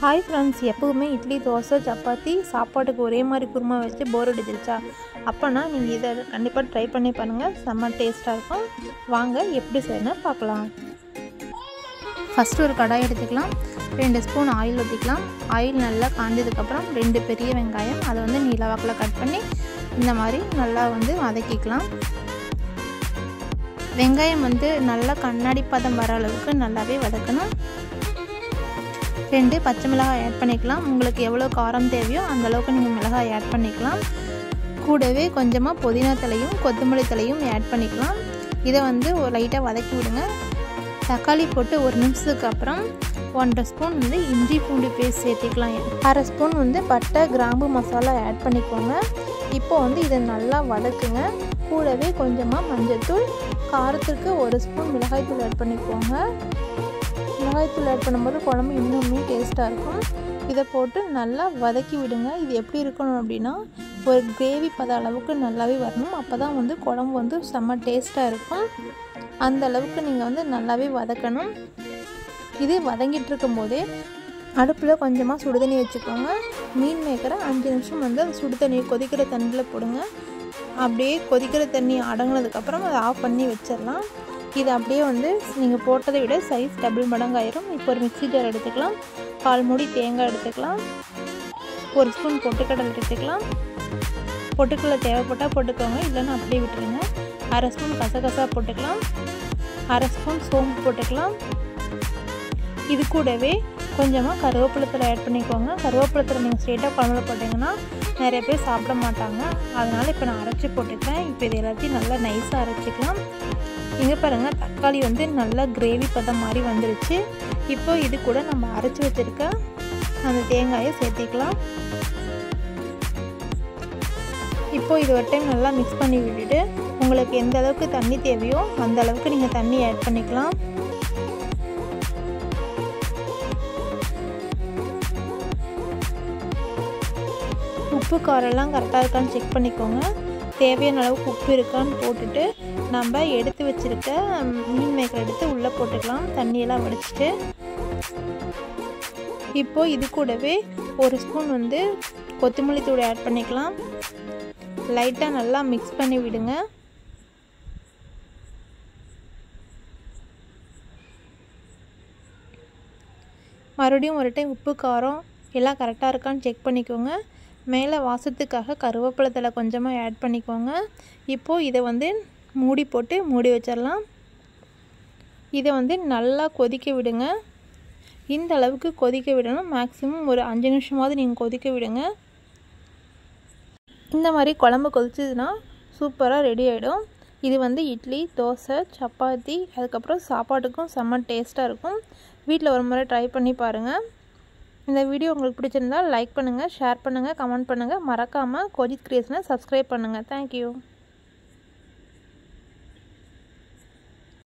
Hi friends, எப்போவுமே இட்லி, தோசை, சப்பாத்தி சாப்பாட்டுக்கு ஒரே மாதிரி குருமா வச்சு போர் அடிச்சிருச்சா? அப்போனா நீங்கள் இதை கண்டிப்பாக ட்ரை பண்ணி பாருங்கள். செம்ம டேஸ்ட்டாக இருக்கும். வாங்க எப்படி செய்யணும் பார்க்கலாம். ஃபஸ்ட்டு ஒரு கடாய் எடுத்துக்கலாம். 2 ஸ்பூன் ஆயில் ஊற்றிக்கலாம். ஆயில் நல்லா காஞ்சதுக்கப்புறம் 2 பெரிய வெங்காயம் அதை வந்து நீல வாக்கில் கட் பண்ணி இந்த மாதிரி நல்லா வதக்கிக்கலாம். வெங்காயம் நல்லா கண்ணாடி பதம் வர அளவுக்கு நல்லாவே வதக்கணும். 2 பச்சை மிளகாய் ஆட் பண்ணிக்கலாம். உங்களுக்கு எவ்வளோ காரம் தேவையோ அந்த அளவுக்கு நீங்கள் மிளகாய் ஆட் பண்ணிக்கலாம். கூடவே கொஞ்சமாக புதினா தலையும் கொத்தமல்லி தலையும் ஆட் பண்ணிக்கலாம். இதை ஒரு லைட்டாக வதக்கி விடுங்க. தக்காளி போட்டு 1 நிமிஷத்துக்கு அப்புறம் 1.5 ஸ்பூன் இஞ்சி பூண்டு பேஸ்ட் சேர்த்திக்கலாம். 1/2 ஸ்பூன் பட்டை கிராம்பு மசாலா ஆட் பண்ணிக்கோங்க. இப்போ இதை நல்லா வதக்குங்க. கூடவே கொஞ்சமாக மஞ்சள்தூள், காரத்துக்கு 1 ஸ்பூன் மிளகாய்த்தூள் ஆட் பண்ணிக்கோங்க. மிளகாய்த்தூள் ஆட் பண்ணும்போது குழம்பு இன்னுமே டேஸ்ட்டாக இருக்கும். இதை போட்டு நல்லா வதக்கி விடுங்க. இது எப்படி இருக்கணும் அப்படின்னா, ஒரு கிரேவி பத அளவுக்கு நல்லாவே வரணும். அப்போ தான் குழம்பு செம்ம டேஸ்ட்டாக இருக்கும். அந்த அளவுக்கு நீங்கள் நல்லாவே வதக்கணும். இது வதங்கிட்டு இருக்கும் போதே அடுப்பில் கொஞ்சமாக சுடுதண்ணி வச்சுக்கோங்க. மீன் மேக்கரை 5 நிமிஷம் அந்த சுடு கொதிக்கிற தண்ணியில் போடுங்க. அப்படியே கொதிக்கிற தண்ணி அடங்கினதுக்கப்புறம் அதை ஆஃப் பண்ணி வச்சிடலாம். இது அப்படியே நீங்கள் போட்டதை விட சைஸ் டபுள் மடங்கு ஆயிரும். இப்போ ஒரு மிக்ஸி ஜார் எடுத்துக்கலாம். 1/4 மூடி தேங்காய் எடுத்துக்கலாம். 1 ஸ்பூன் பொட்டுக்கடலை எடுத்துக்கலாம். பொட்டுக்கடலை தேவைப்பட்டால் போட்டுக்கோங்க, இல்லைன்னா அப்படியே விட்டுருங்க. 1/2 ஸ்பூன் கசகசா போட்டுக்கலாம். 1/2 ஸ்பூன் சோம்பு போட்டுக்கலாம். இது கூடவே கொஞ்சமாக கருவேப்பிலை ஆட் பண்ணிக்கோங்க. கருவேப்பிலை நீங்கள் ஸ்ட்ரெயிட்டாக குழம்புல போட்டிங்கன்னா நிறைய பேர் சாப்பிட மாட்டாங்க. அதனால் இப்போ நான் அரைச்சி போட்டுக்கிறேன். இப்போ இது எல்லாத்தையும் நல்லா நைஸாக அரைச்சிக்கலாம். இங்கே பாருங்கள், தக்காளி நல்லா கிரேவி பதம் மாதிரி வந்துருச்சு. இப்போ இது கூட நம்ம அரைச்சி வச்சுருக்க அந்த தேங்காயை சேர்த்திக்கலாம். இப்போ இது ஒரு டைம் நல்லா மிக்ஸ் பண்ணி விட்டுட்டு உங்களுக்கு எந்த அளவுக்கு தண்ணி தேவையோ அந்த அளவுக்கு நீங்கள் தண்ணி ஆட் பண்ணிக்கலாம். உப்பு காரெல்லாம் கரெக்டாக இருக்கான்னு செக் பண்ணிக்கோங்க. தேவையான அளவுக்கு உப்பு இருக்கான்னு போட்டுட்டு நம்ம எடுத்து வச்சுருக்க மீன் மேக்கர் எடுத்து உள்ளே போட்டுக்கலாம், தண்ணியெல்லாம் வடிச்சிட்டு. இப்போது இது கூடவே 1 ஸ்பூன் கொத்தமல்லி தூள் ஆட் பண்ணிக்கலாம். லைட்டாக நல்லா மிக்ஸ் பண்ணி விடுங்க. மறுபடியும் ஒரு டைம் உப்பு காரம் எல்லாம் கரெக்டாக இருக்கான்னு செக் பண்ணிக்கோங்க. மேலே வாசத்துக்காக கருவேப்பிலை தழை கொஞ்சமாக ஆட் பண்ணிக்கோங்க. இப்போது இதை மூடி போட்டு மூடி வச்சிடலாம். இதை நல்லா கொதிக்க விடுங்க. இந்த அளவுக்கு கொதிக்க விடணும். மேக்ஸிமம் ஒரு 5 நிமிஷமாவது நீங்கள் கொதிக்க விடுங்க. இந்த மாதிரி குழம்பு கொதிச்சதுன்னா சூப்பராக ரெடி ஆகிடும். இது இட்லி, தோசை, சப்பாத்தி, அதுக்கப்புறம் சாப்பாட்டுக்கும் செம்ம டேஸ்ட்டாக இருக்கும். வீட்டில் ஒரு முறை ட்ரை பண்ணி பாருங்கள். இந்த வீடியோ உங்களுக்கு பிடிச்சிருந்தால் லைக் பண்ணுங்கள், ஷேர் பண்ணுங்கள், கமெண்ட் பண்ணுங்கள். மறக்காமல் கோஜித் கிரியேஷனை சப்ஸ்கிரைப் பண்ணுங்கள். தேங்க்யூ.